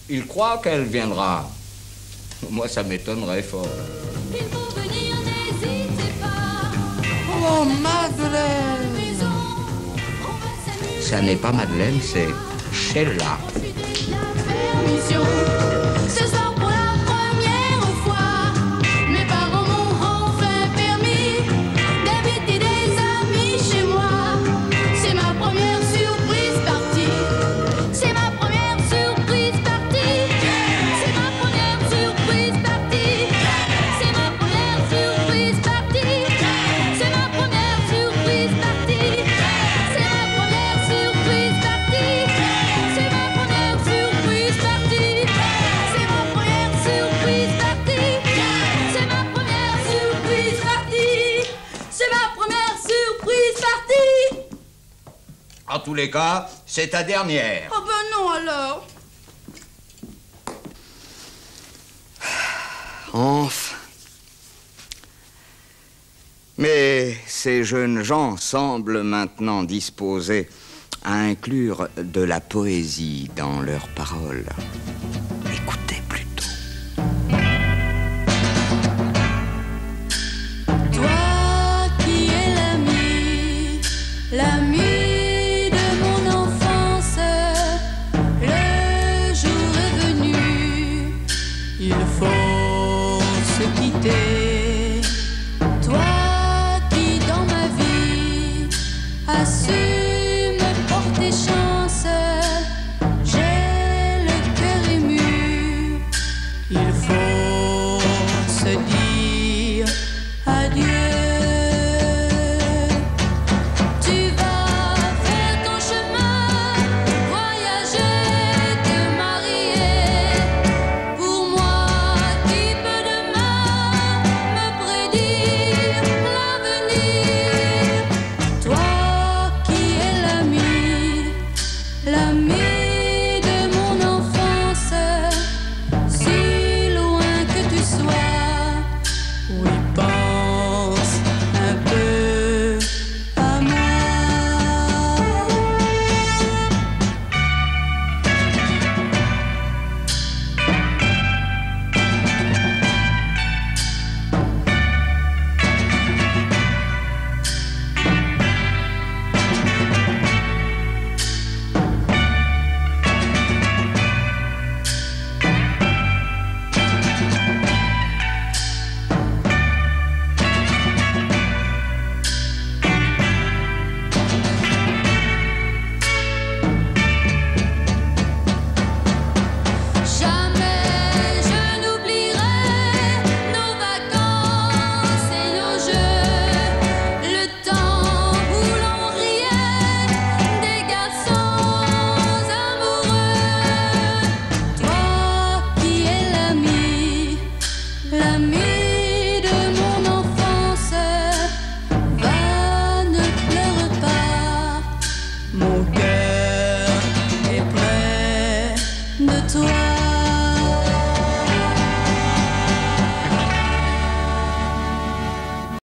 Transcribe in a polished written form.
Il croit qu'elle viendra. Moi, ça m'étonnerait fort. Il faut venir, n'hésitez pas. Oh, Madeleine! Ça n'est pas Madeleine, c'est Sheila. Permission. Ce soir pour la première fois, mes parents m'ont enfin permis d'inviter des amis chez moi. C'est ma première surprise partie. C'est ma première surprise partie. C'est ma première surprise partie. C'est ma première surprise partie. C'est ma première surprise partie. C'est ma première surprise partie. C'est ma première surprise partie. C'est ma première surprise partie. C'est ma première surprise partie. C'est ma première surprise partie. En tous les cas, c'est ta dernière. Oh ben non alors. Enfin. Mais ces jeunes gens semblent maintenant disposés à inclure de la poésie dans leurs paroles.